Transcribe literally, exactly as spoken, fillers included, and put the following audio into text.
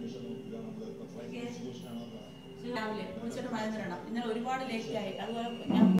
രാവിലെ കുളിച്ചിട്ട് മരുന്നിടണം. ഇന്നലെ ഒരുപാട് ലേറ്റ് ആയി. അതുപോലെ ഞാൻ